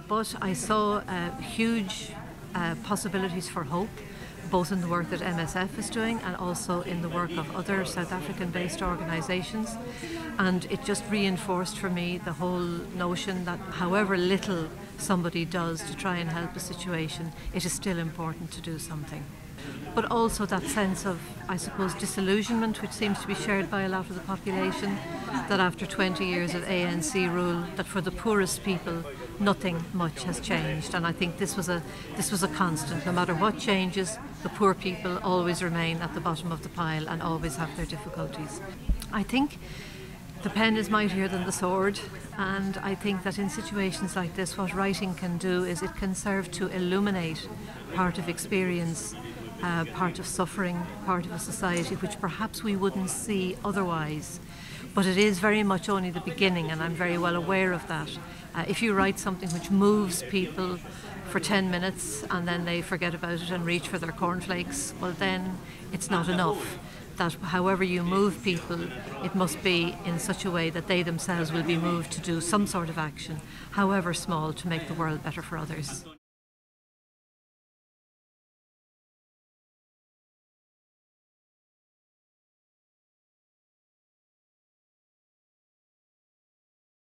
but I saw huge possibilities for hope, both in the work that MSF is doing and also in the work of other South African-based organisations. And it just reinforced for me the whole notion that however little somebody does to try and help a situation, it is still important to do something. But also that sense of, I suppose, disillusionment, which seems to be shared by a lot of the population, that after 20 years of ANC rule, that for the poorest people, nothing much has changed. And I think this was a constant. No matter what changes, the poor people always remain at the bottom of the pile and always have their difficulties. I think the pen is mightier than the sword, and I think that in situations like this, what writing can do is it can serve to illuminate part of experience, part of suffering, part of a society which perhaps we wouldn't see otherwise. But it is very much only the beginning, and I'm very well aware of that. If you write something which moves people for 10 minutes and then they forget about it and reach for their cornflakes, well then it's not enough. That however you move people, it must be in such a way that they themselves will be moved to do some sort of action, however small, to make the world better for others.